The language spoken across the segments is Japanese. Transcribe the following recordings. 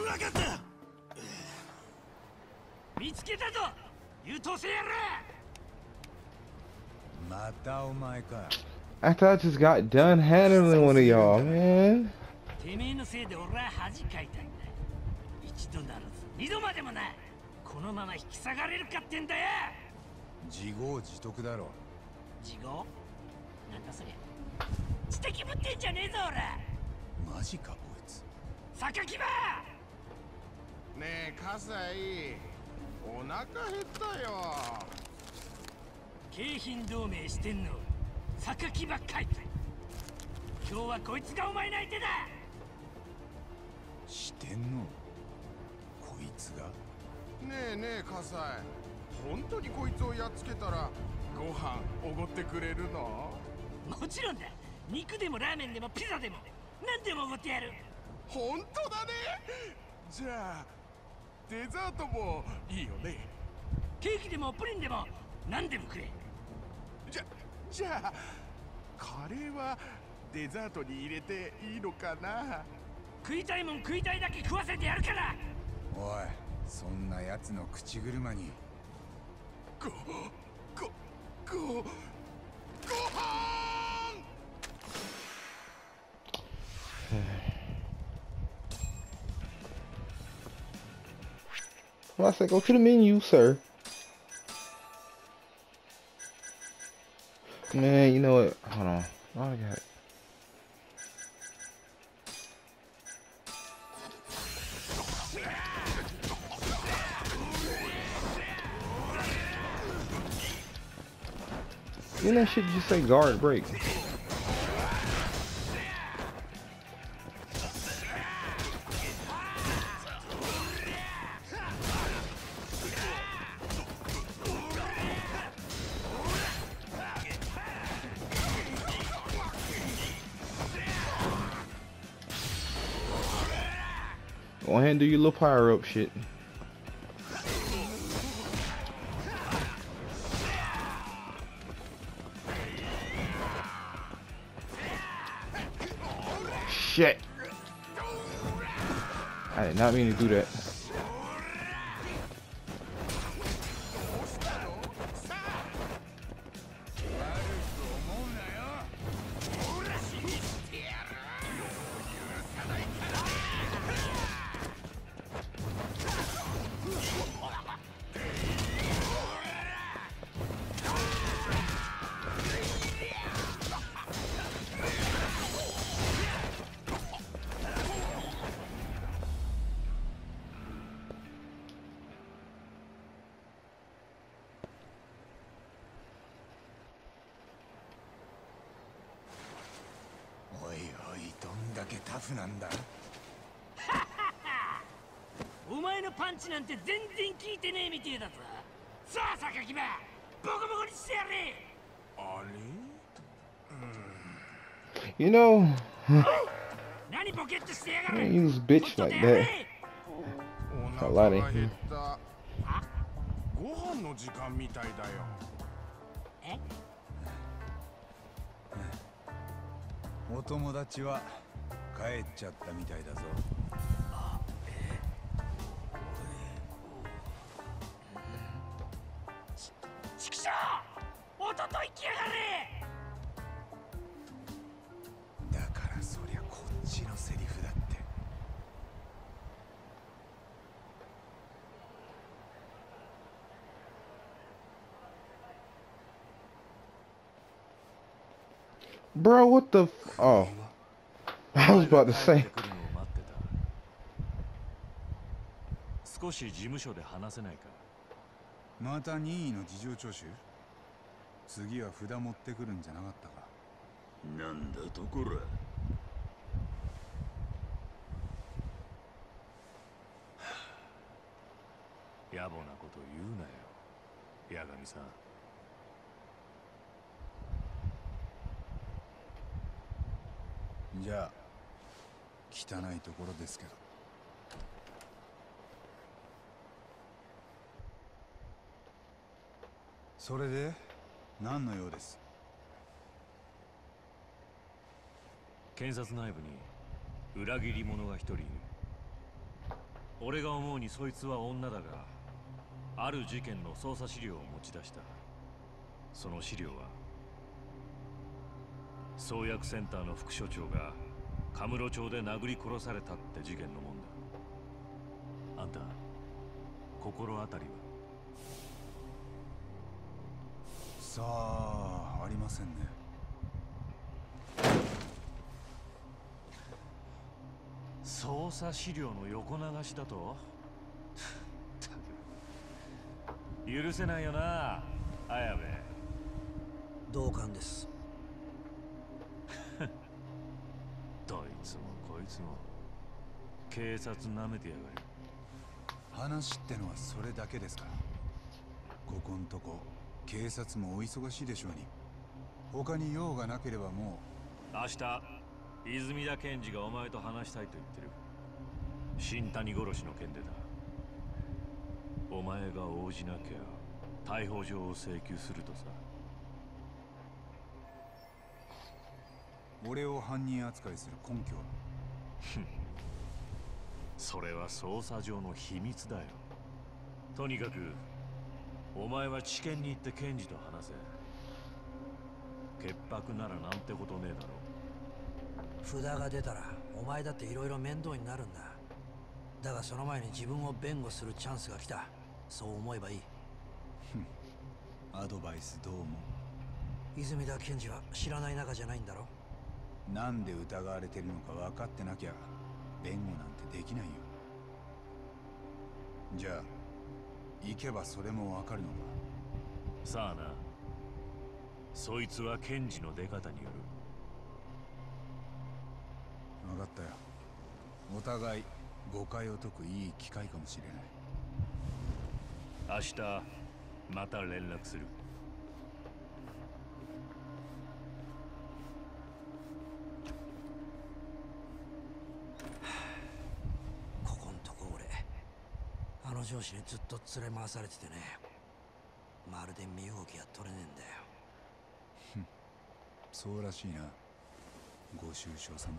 なかった。見つけたぞ、優等生やら。 またお前か。 After I just got done handling one of y'all, man. てめえのせいで俺は恥かいたんだ。一度ならず二度までもない。このまま引き下がれるかってんだよ。 自業自得だろ。 自業？なんだそりゃ。知的ぶってんじゃねえぞ俺。 マジかこいつ。 榊場。 ねえ葛西、お腹減ったよ。 京浜同盟してんの榊場かい。今日はこいつがお前の相手だ。 してんのこいつが。 ねえねえ葛西、本当にこいつをやっつけたらご飯おごってくれるの？ もちろんだ。肉でもラーメンでもピザでも何でもおごってやる。 本当だね。じゃあデザートもいいよね。 ケーキでもプリンでも何でもくれ。 じゃあカレーはデザートに入れていいのかな？ 食いたいもん食いたいだけ食わせてやるから。 おい、そんな奴の口車に。ご飯。 Well, I said, go to the menu, sir. Man, you know what? Hold on. Oh, I got it. Didn't that shit just say guard break? Go ahead and do your little power up shit. Shit. I did not mean to do that. タフなんだ。 お前のパンチなんて全然効いてねえみてえだぞ。さあ榊場、ボコボコにしてやれ。 あれ？ You know, 何ボケっとしてやが I る。 don't use bitch like that. お腹が減った。ご飯の時間みたいだよ。 え？ お友達は帰っちゃったみたいだぞ。 ちくしょう！おととい来やがれ！ だからそりゃこっちのセリフだって。 Bro, what the oh. I was about to say. 少し事務所で話せないか。 また任意の事情聴取？次は札持ってくるんじゃなかったか。 なんだとこら。 野暮なこと言うなよ、八神さん。 じゃあ汚いところですけど。それで何の用です？ 検察内部に裏切り者が一人いる。 俺が思うにそいつは女だが、ある事件の捜査資料を持ち出した。その資料は創薬センターの副所長がカムロ町で殴り殺されたって事件のもんだ。あんた心当たりは？ さあ、ありませんね。 捜査資料の横流しだと許せないよな、綾部。 同感です。 どいつもこいつも警察なめてやがる。 話ってのはそれだけですか？ここんとこ警察もお忙しいでしょうに。他に用がなければも明日泉田検事がお前と話したいと言ってる。新谷殺しの件でだ。お前が応じなきゃ逮捕状を請求するとさ。 う俺を犯人扱いする根拠は？ それは捜査上の秘密だよ。とにかくお前は地検に行って検事と話せ。潔白ならなんてことねえだろ。 札が出たらお前だっていろいろ面倒になるんだ。だがその前に自分を弁護するチャンスが来た。そう思えばいい。 アドバイスどうも。 泉田検事は知らない仲じゃないんだろ。 なんで疑われてるのか分かってなきゃ弁護なんてできないよ。じゃあ行けばそれも分かるのか？ さあな。そいつは検事の出方による。 分かったよ。お互い誤解を解くいい機会かもしれない。 明日また連絡する。 ここんとこ俺あの上司にずっと連れ回されててね、まるで身動きが取れねえんだよ。 そうらしいな、ご愁傷様。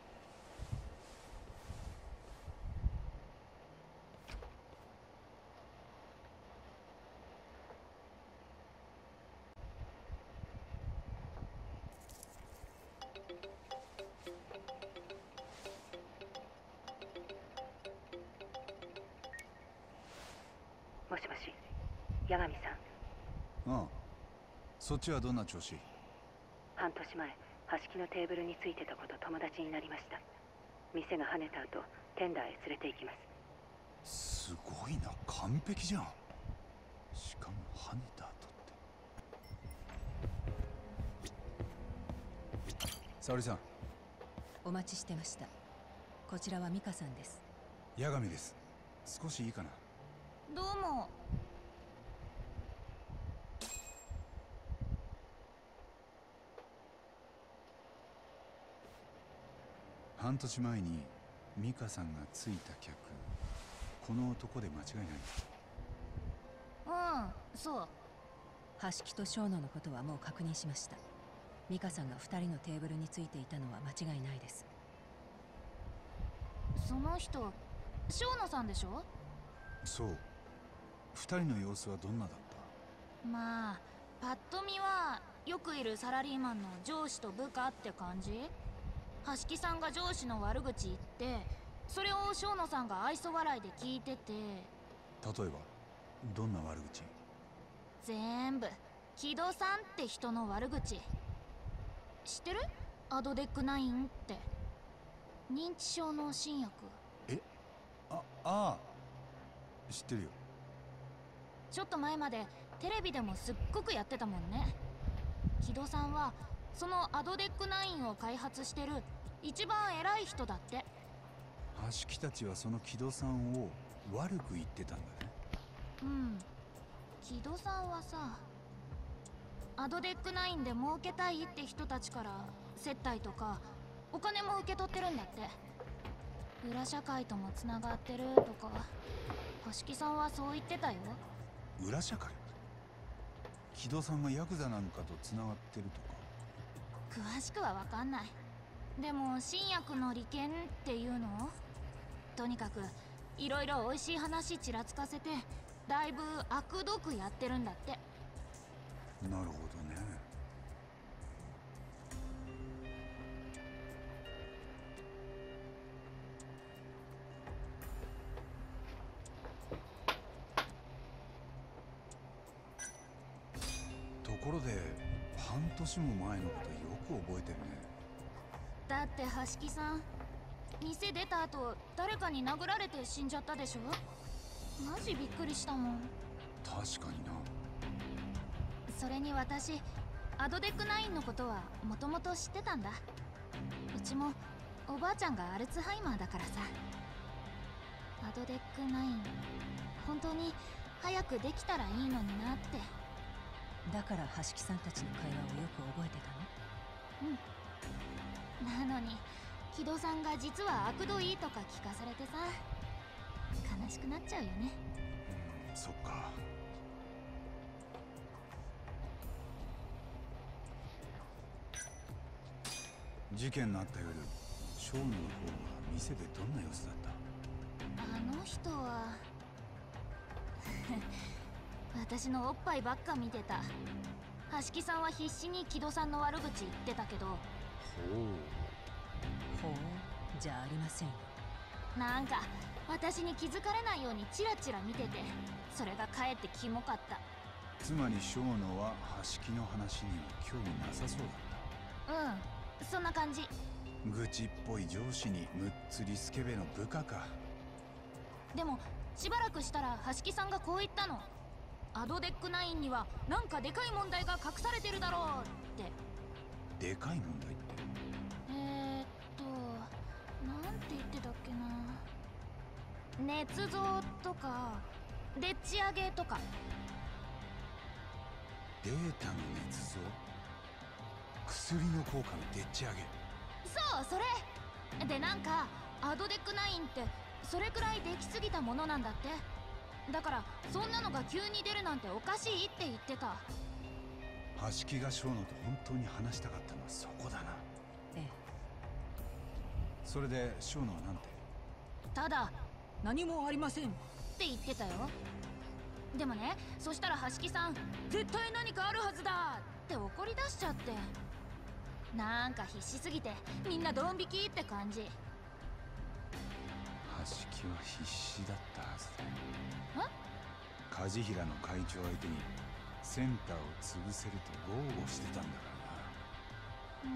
もしもし、八神さん。 ああ、そっちはどんな調子？ 半年前、端木のテーブルについてた子と友達になりました。店が跳ねた後、テンダーへ連れて行きます。 すごいな、完璧じゃん。しかも跳ねた後って。沙織さん。 お待ちしてました。こちらは美香さんです。 八神です。少しいいかな？ どうも。 半年前に美香さんがついた客、この男で間違いない？ うん、そう。 橋木と小野のことはもう確認しました。美香さんが2人のテーブルについていたのは間違いないです。 その人、小野さんでしょ？ そう。2人の様子はどんなだった？ まあ、パッと見はよくいるサラリーマンの上司と部下って感じ。橋木さんが上司の悪口言って、それを小野さんが愛想笑いで聞いてて。例えばどんな悪口？ 全部木戸さんって人の悪口。知ってる？アドデック9って認知症の新薬。 ああ、知ってるよ。 ちょっと前までテレビでもすっごくやってたもんね。木戸さんはそのアドデック9を開発してる一番偉い人だって。 橋木たちはその木戸さんを悪く言ってたんだね。 うん。木戸さんはさ、アドデック9で儲けたいって人たちから接待とかお金も受け取ってるんだって。裏社会ともつながってるとか、橋木さんはそう言ってたよ。 裏社会？木戸さんがヤクザなんかとつながってるとか？ 詳しくは分かんない。でも新薬の利権っていうの？とにかくいろいろ美味しい話ちらつかせてだいぶ悪どくやってるんだって。 なるほどね。ところで半年も前のことよく覚えてるね。 だって橋木さん店出た後誰かに殴られて死んじゃったでしょ。マジびっくりしたもん。 確かにな。 それに私アドデックナインのことはもともと知ってたんだ。うちもおばあちゃんがアルツハイマーだからさ。アドデックナイン本当に早くできたらいいのになって。 だから橋木さんたちの会話をよく覚えてたの？ なのに木戸さんが実は悪どいいとか聞かされてさ、悲しくなっちゃうよね。 そっか。事件のあった夜、ショーノの方は店でどんな様子だった？ あの人は私のおっぱいばっか見てた。橋木さんは必死に木戸さんの悪口言ってたけど。 ほうじゃありませんよ。 なんか私に気づかれないようにチラチラ見てて、それがかえってキモかった。 つまりショーノは橋木の話には興味なさそうだった。 そんな感じ。 愚痴っぽい上司にむっつりスケベの部下か。 でもしばらくしたら橋木さんがこう言ったの。アドデックナインにはなんかでかい問題が隠されてるだろうって。 でかい問題って？ なんて言ってたっけな。捏造とかでっち上げとか。 データの捏造？薬の効果のでっち上げ？ そうそれで、なんかアドデックナインってそれくらいできすぎたものなんだって。だからそんなのが急に出るなんておかしいって言ってた。 橋木がショーノと本当に話したかったのはそこだな。 ええ。 それでショーノはなんて？ ただ何もありませんって言ってたよ。でもね、そしたら橋木さん絶対何かあるはずだって怒り出しちゃって、なんか必死すぎてみんなドン引きって感じ。 橋木は必死だったはずだ。梶平の会長相手にセンターを潰せると豪語してたんだからな。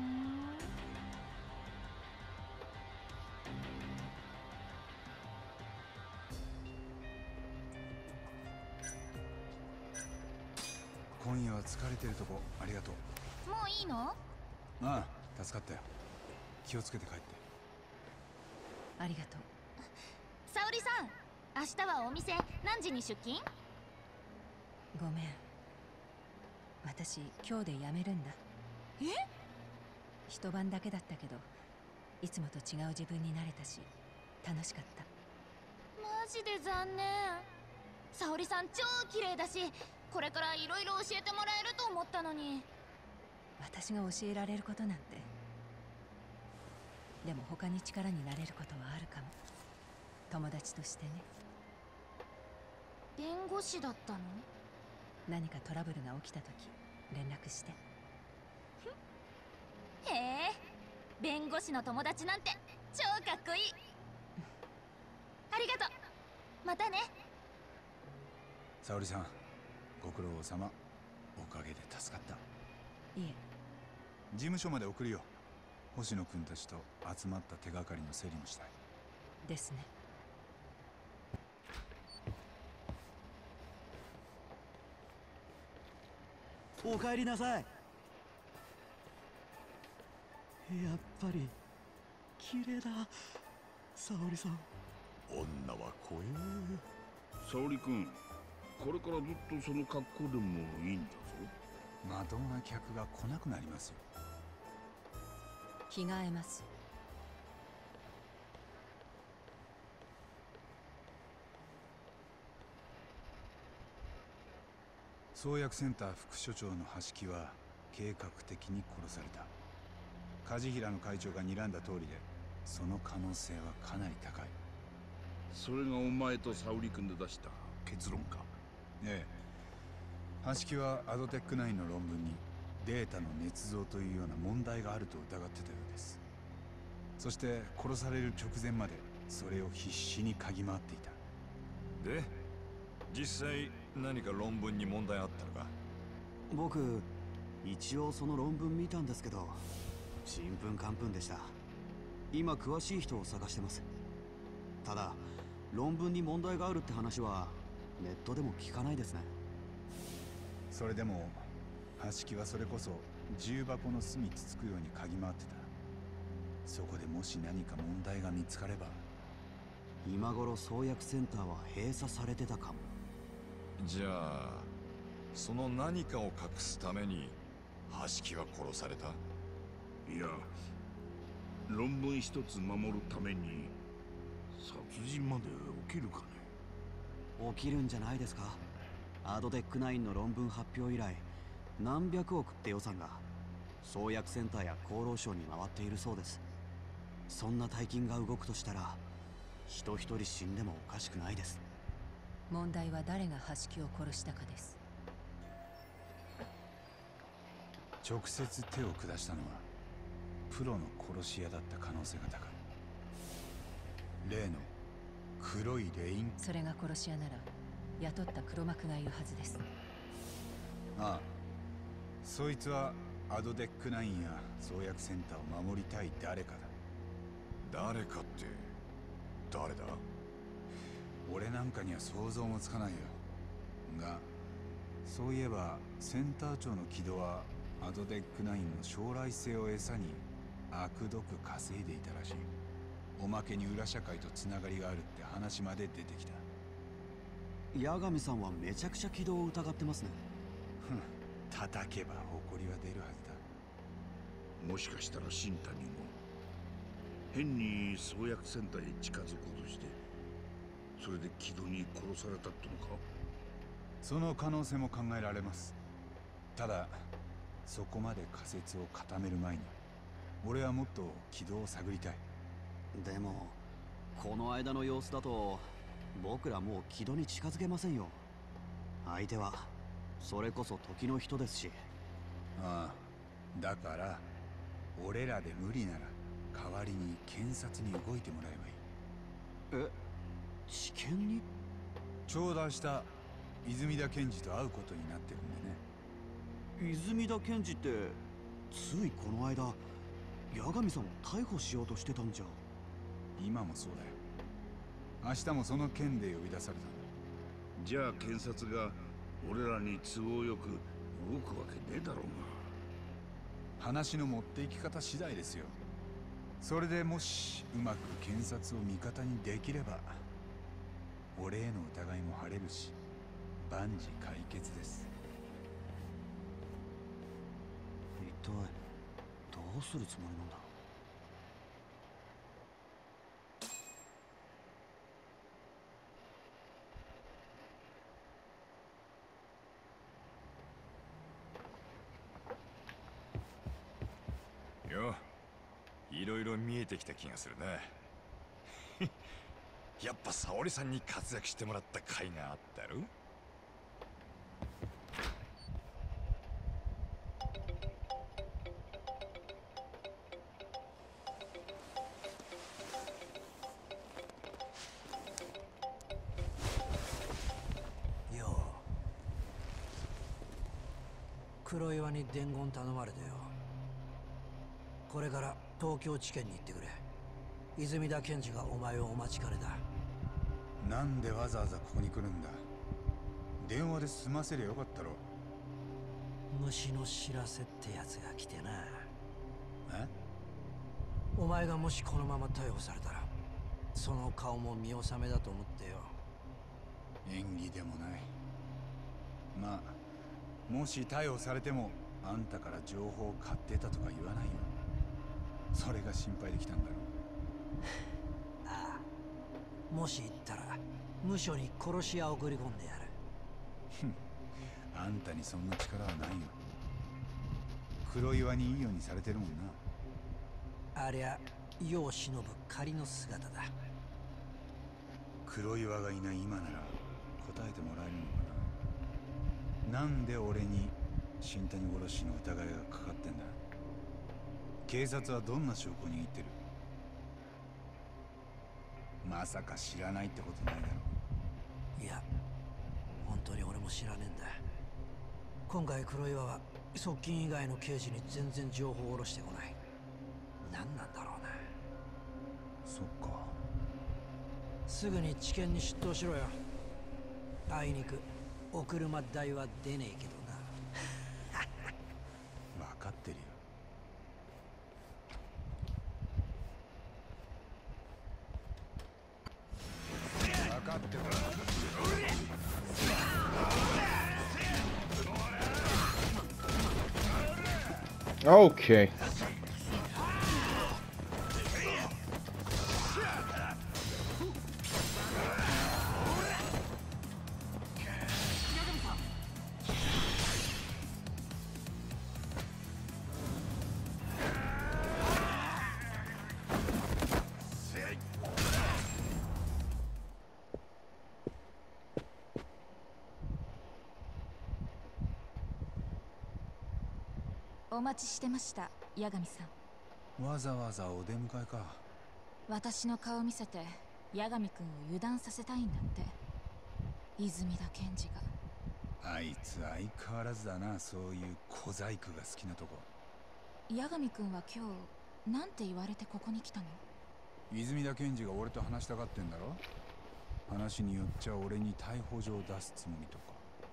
今夜は疲れてるとこありがとう。 もういいの？ ああ、助かったよ。気をつけて帰って。 ありがとう。 沙織さん、明日はお店何時に出勤？ ごめん、私今日で辞めるんだ。 え？ 一晩だけだったけどいつもと違う自分になれたし楽しかった。 マジで残念。沙織さん超綺麗だし、これからいろいろ教えてもらえると思ったのに。 私が教えられることなんて。でも他に力になれることはあるかも。友達としてね。 弁護士だったの？ 何かトラブルが起きた時連絡して。 へえ、弁護士の友達なんて超かっこいい。ありがとう。またね。 沙織さん、ご苦労様。おかげで助かった。 いえ。 事務所まで送るよ。星野君たちと集まった手がかりの整理もしたい。 ですね。 お帰りなさい。やっぱり綺麗だ、沙織さん。 女は怖え。 沙織君、これからずっとその格好でもいいんだぞ。 まともな客が来なくなりますよ。 着替えます。 創薬センター副所長の橋木は計画的に殺された。梶平の会長が睨んだ通りで、その可能性はかなり高い。 それがお前と沙織君で出した結論か。 ええ。橋木はアドテック9の論文にデータの捏造というような問題があると疑ってたようです。そして殺される直前までそれを必死に嗅ぎ回っていた。 で、実際何か論文に問題あったのか？ 僕一応その論文見たんですけど、ちんぷんかんぷんでした。今詳しい人を探してます。ただ論文に問題があるって話はネットでも聞かないですね。 それでも橋木はそれこそ重箱の隅つつくように嗅ぎ回ってた。そこでもし何か問題が見つかれば。 今頃創薬センターは閉鎖されてたかも。 じゃあその何かを隠すために橋木は殺された？ いや、論文一つ守るために殺人まで起きるかね。 起きるんじゃないですか。アドテック9の論文発表以来何百億って予算が創薬センターや厚労省に回っているそうです。そんな大金が動くとしたら人一人死んでもおかしくないです。 問題は誰が橋木を殺したかです。 直接手を下したのはプロの殺し屋だった可能性が高い。例の黒いレイン。 それが殺し屋なら雇った黒幕がいるはずです。 ああ、そいつはアドテック9や創薬センターを守りたい誰かだ。 誰かって誰だ？ 俺なんかには想像もつかないよ。が、そういえばセンター長の木戸はアドテック9の将来性を餌に悪毒稼いでいたらしい。おまけに裏社会とつながりがあるって話まで出てきた。 八神さんはめちゃくちゃ軌道を疑ってますね。 ふん、叩けば誇りは出るはずだ。 もしかしたら新谷も変に創薬センターへ近づこうとして、それで木戸に殺されたってのか？ その可能性も考えられます。ただそこまで仮説を固める前に俺はもっと軌道を探りたい。 でもこの間の様子だと僕らもう軌道に近づけませんよ。相手はそれこそ時の人ですし。 ああ、だから俺らで無理なら代わりに検察に動いてもらえばいい。 治験に？ 頂戴した泉田検事と会うことになってるんでね。 泉田検事ってついこの間八神さんを逮捕しようとしてたんじゃ。 今もそうだよ。明日もその件で呼び出されたんだ。 じゃあ検察が俺らに都合よく動くわけねえだろうが。 話の持っていき方次第ですよ。それでもしうまく検察を味方にできれば俺への疑いも晴れるし万事解決です。 一体どうするつもりなんだろう。 よ、いろいろ見えてきた気がするな。やっぱ沙織さんに活躍してもらった甲斐があったろ。 よう、黒岩に伝言頼まれてよ。これから東京地検に行ってくれ。泉田検事がお前をお待ちかねだ。 なんでわざわざここに来るんだ。電話で済ませりゃよかったろ。 虫の知らせってやつが来てな。 え？ お前がもしこのまま逮捕されたらその顔も見納めだと思ってよ。 演技でもない。まあもし逮捕されてもあんたから情報を買ってたとか言わないよ。それが心配できたんだろう。 ああ、もし行ったら無所に殺し屋を送り込んでやる。 ふん、あんたにそんな力はないよ。黒岩にいいようにされてるもんな。 ありゃ世を忍ぶ仮の姿だ。 黒岩がいない今なら答えてもらえるのかな。なんで俺に新谷殺しの疑いがかかってんだ。警察はどんな証拠を握ってる。まさか知らないってことないだろ。 いや、本当に俺も知らねえんだ。今回黒岩は側近以外の刑事に全然情報を下ろしてこない。何なんだろうな。 そっか。 すぐに地検に出頭しろよ。あいにくお車代は出ねえけどな。 分かってるよ。分かってる。 Okay. 「お待ちしてました、八神さん。 わざわざお出迎えか。 私の顔見せて八神君を油断させたいんだって、泉田検事が。 あいつ相変わらずだな、そういう小細工が好きなとこ。 八神君は今日なんて言われてここに来たの？ 泉田検事が俺と話したがってんだろ。話によっちゃ俺に逮捕状を出すつもりとか。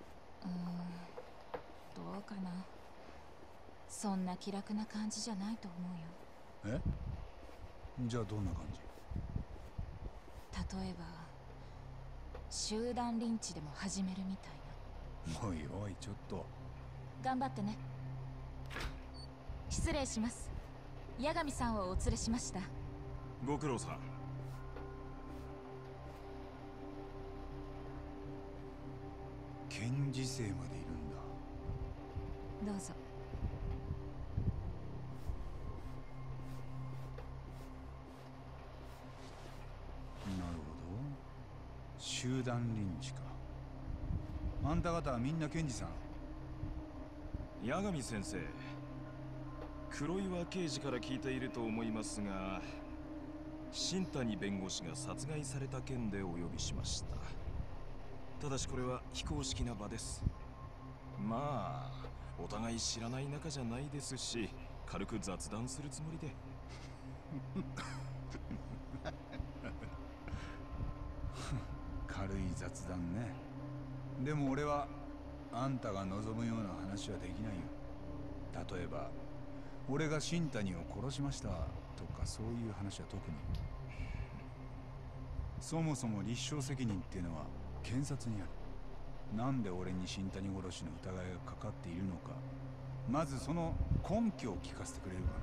どうかな。そんな気楽な感じじゃないと思うよ。 え？じゃあどんな感じ？ 例えば集団リンチでも始めるみたいな。おいおい、ちょっと頑張ってね。失礼します。八神さんをお連れしました。 ご苦労さん。 検事生までいるんだ。 どうぞ。 なるほど。集団リンチか。あんた方はみんな検事さん。 八神先生、黒岩刑事から聞いていると思いますが、新谷弁護士が殺害された件でお呼びしました。ただしこれは非公式な場です。まあお互い知らない仲じゃないですし、軽く雑談するつもりで。 軽い雑談ね。でも俺はあんたが望むような話はできないよ。例えば俺が新谷を殺しましたとか、そういう話は特に。そもそも立証責任っていうのは検察にある。なんで俺に新谷殺しの疑いがかかっているのか、まずその根拠を聞かせてくれるかな。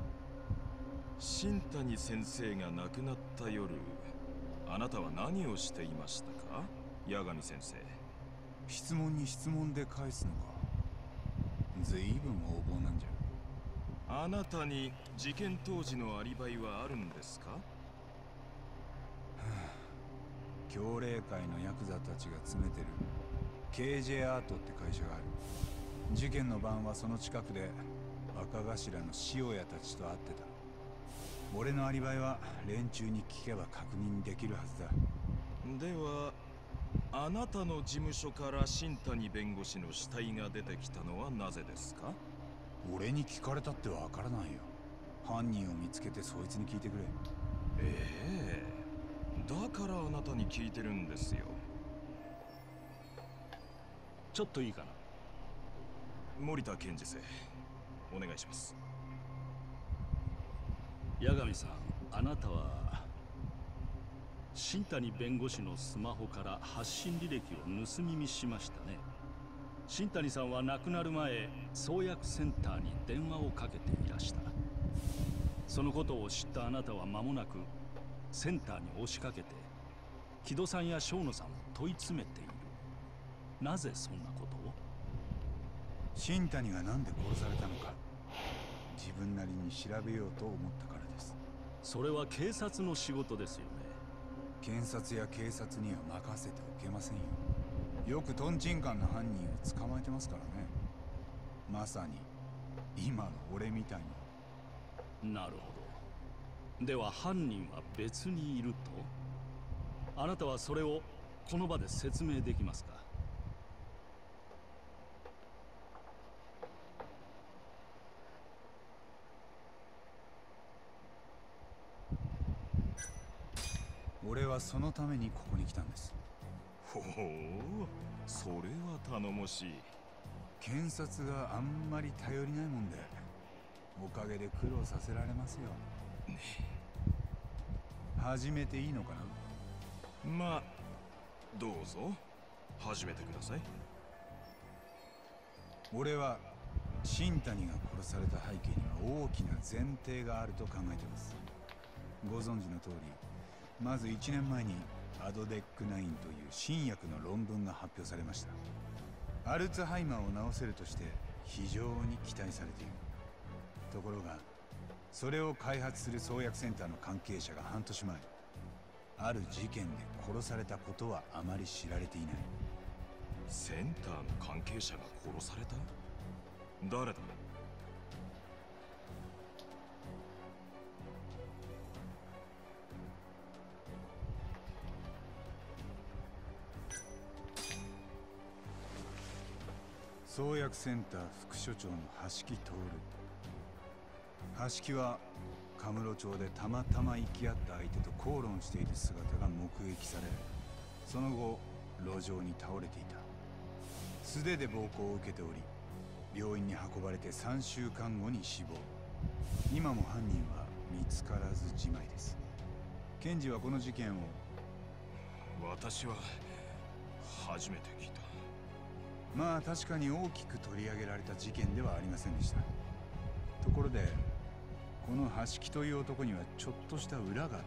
新谷先生が亡くなった夜、あなたは何をしていましたか、八神先生。 質問に質問で返すのか。随分横暴なんじゃ。あなたに事件当時のアリバイはあるんですか？ 強霊会のヤクザたちが詰めてる KJ アートって会社がある。事件の晩はその近くで若頭の塩屋たちと会ってた。俺のアリバイは連中に聞けば確認できるはずだ。 ではあなたの事務所から新谷弁護士の死体が出てきたのはなぜですか？ 俺に聞かれたってわからないよ。犯人を見つけてそいつに聞いてくれ。 だからあなたに聞いてるんですよ。 ちょっといいかな。 森田検事生、お願いします。 八神さん、あなたは新谷弁護士のスマホから発信履歴を盗み見しましたね。新谷さんは亡くなる前、創薬センターに電話をかけていらした。そのことを知ったあなたは間もなくセンターに押しかけて木戸さんや正野さんを問い詰めている。なぜそんなことを？ 新谷がなんで殺されたのか、自分なりに調べようと思ったからです。 それは警察の仕事ですよね。 検察や警察には任せておけませんよ。よくトンチンカンの犯人を捕まえてますからね。まさに今の俺みたいに。 なるほど。では犯人は別にいると？あなたはそれをこの場で説明できますか？ 俺はそのためにここに来たんです。 ほほう、それは頼もしい。 検察があんまり頼りないもんで、おかげで苦労させられますよ。始めていいのかな？ まあ、どうぞ始めてください。 俺は新谷が殺された背景には大きな前提があると考えています。ご存知の通り、まず1年前にアドデック9という新薬の論文が発表されました。アルツハイマーを治せるとして非常に期待されている。ところがそれを開発する創薬センターの関係者が半年前、ある事件で殺されたことはあまり知られていない。 センターの関係者が殺された？誰だ？ 創薬センター副所長の橋木徹。橋木はカムロ町でたまたま行き合った相手と口論している姿が目撃され、その後路上に倒れていた。素手で暴行を受けており、病院に運ばれて3週間後に死亡。今も犯人は見つからずじまいです。検事はこの事件を。 私は初めて聞いた。 まあ確かに大きく取り上げられた事件ではありませんでした。ところでこの橋木という男にはちょっとした裏があった。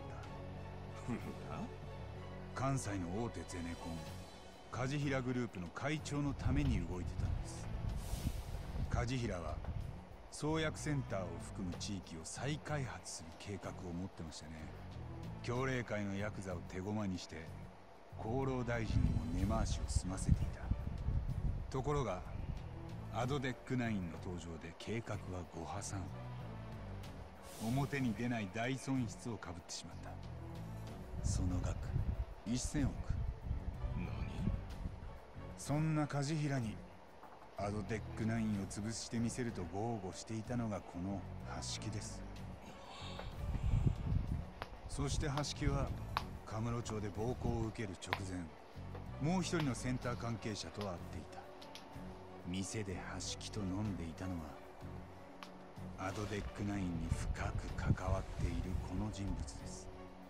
関西の大手ゼネコン梶平グループの会長のために動いてたんです。梶平は創薬センターを含む地域を再開発する計画を持ってましたね。協励会のヤクザを手駒にして厚労大臣にも根回しを済ませていた。ところがアドデック9の登場で計画はご破算。表に出ない大損失をかぶってしまった。その額1000億。 何？ そんな梶平にアドデック9を潰してみせると豪語していたのがこの橋木です。そして橋木はカムロ町で暴行を受ける直前、もう一人のセンター関係者と会っていた。店で橋木と飲んでいたのはアドデック9に深く関わっているこの人物です。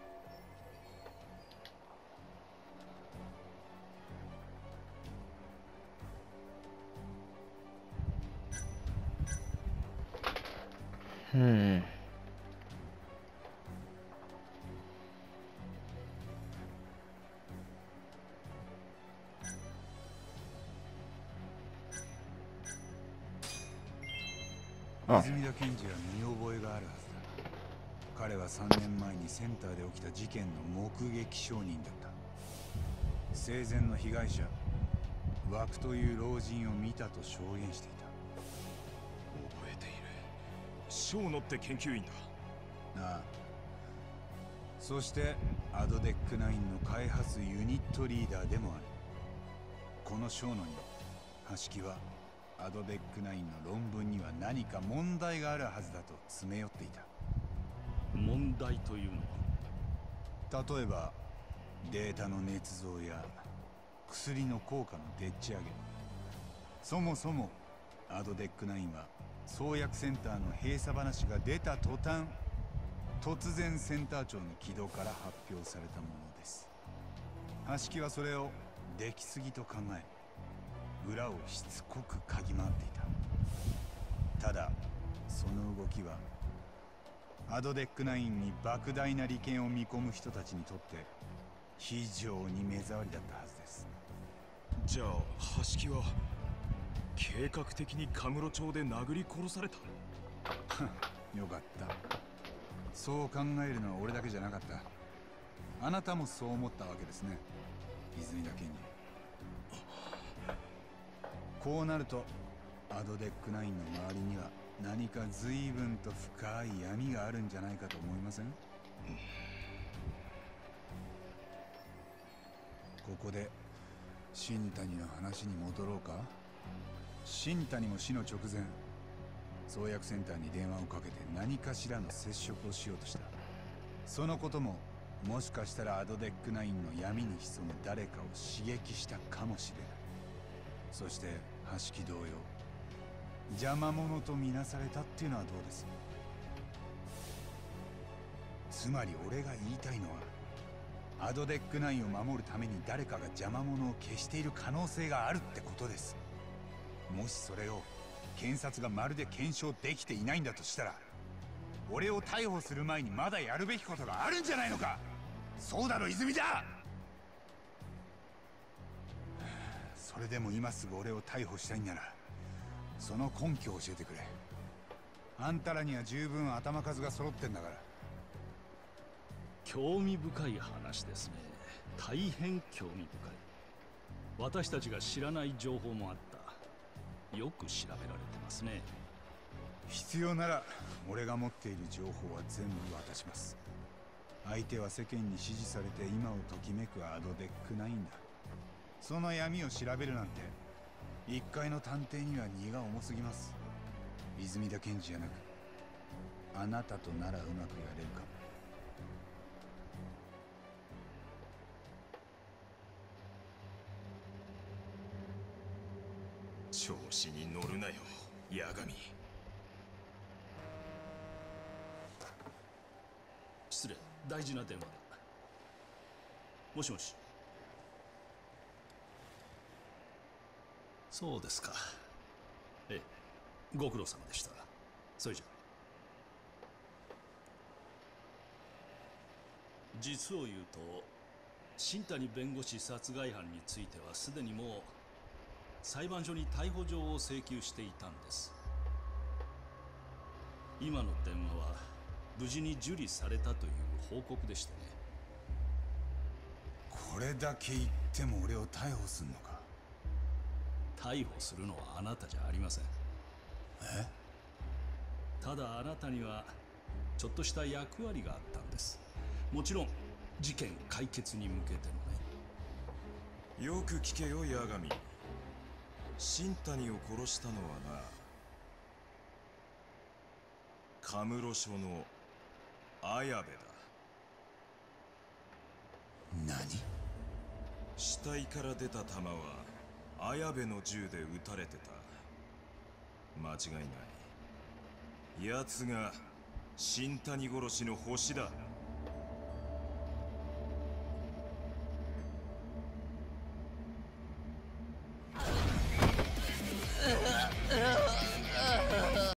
泉田検事は見覚えがあるはずだ。彼は3年前にセンターで起きた事件の目撃証人だった。生前の被害者枠という老人を見たと証言していた。 覚えている。小野って研究員だ。 ああ。そしてアドデック9の開発ユニットリーダーでもある。この小野に橋木はアドデック9の論文には何か問題があるはずだと詰め寄っていた。 問題というのは？例えばデータの捏造や薬の効果のでっち上げ。そもそもアドデック9は創薬センターの閉鎖話が出た途端、突然センター長の木戸から発表されたものです。橋木はそれを出来すぎと考え、裏をしつこく嗅ぎ回っていた。ただその動きはアドデック9に莫大な利権を見込む人たちにとって非常に目障りだったはずです。 じゃあ橋木は計画的にカムロ町で殴り殺された？ よかった。そう考えるのは俺だけじゃなかった。 あなたもそう思ったわけですね、泉田検事。こうなるとアドデックナインの周りには何か随分と深い闇があるんじゃないかと思いません？ここで新谷の話に戻ろうか。新谷も死の直前、創薬センターに電話をかけて何かしらの接触をしようとした。そのことももしかしたらアドデックナインの闇に潜む誰かを刺激したかもしれない。そして橋木同様、邪魔者とみなされたっていうのはどうです？つまり俺が言いたいのは、アドデックナインを守るために誰かが邪魔者を消している可能性があるってことです。もしそれを検察がまるで検証できていないんだとしたら、俺を逮捕する前にまだやるべきことがあるんじゃないのか。そうだろ泉田。それでも今すぐ俺を逮捕したいんなら、その根拠を教えてくれ。あんたらには十分頭数が揃ってんだから。 興味深い話ですね。大変興味深い。私たちが知らない情報もあった。よく調べられてますね。 必要なら俺が持っている情報は全部渡します。相手は世間に支持されて今をときめくアドデックナインだ。その闇を調べるなんて一介の探偵には荷が重すぎます。泉田検事じゃなく、あなたとならうまくやれるかも。 調子に乗るなよ、八神。 失礼、大事な電話だ。もしもし。そうですか。ええ、ご苦労様でした。それじゃ。実を言うと、新谷弁護士殺害犯についてはすでにもう裁判所に逮捕状を請求していたんです。今の電話は無事に受理されたという報告でしてね。 これだけ言っても俺を逮捕すんのか。 逮捕するのはあなたじゃありません。 え？ ただあなたにはちょっとした役割があったんです。もちろん事件解決に向けてのね。 よく聞けよ八神。新谷を殺したのはな、カムロ署の綾部だ。 何？ 死体から出た弾は綾部の銃で撃たれてた。間違いない。奴が新谷殺しのホシだ。